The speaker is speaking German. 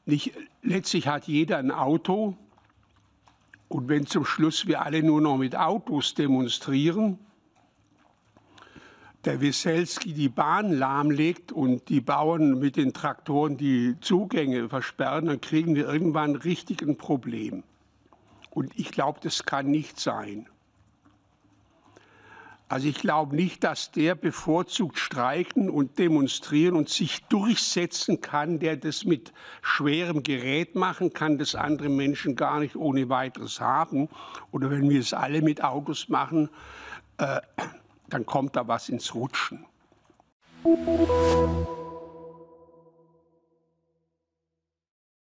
Nicht, letztlich hat jeder ein Auto. Und wenn zum Schluss wir alle nur noch mit Autos demonstrieren, der Wieselski die Bahn lahmlegt und die Bauern mit den Traktoren die Zugänge versperren, dann kriegen wir irgendwann richtig ein Problem. Und ich glaube, das kann nicht sein. Also ich glaube nicht, dass der bevorzugt streiken und demonstrieren und sich durchsetzen kann, der das mit schwerem Gerät machen kann, das andere Menschen gar nicht ohne weiteres haben. Oder wenn wir es alle mit Autos machen, dann kommt da was ins Rutschen.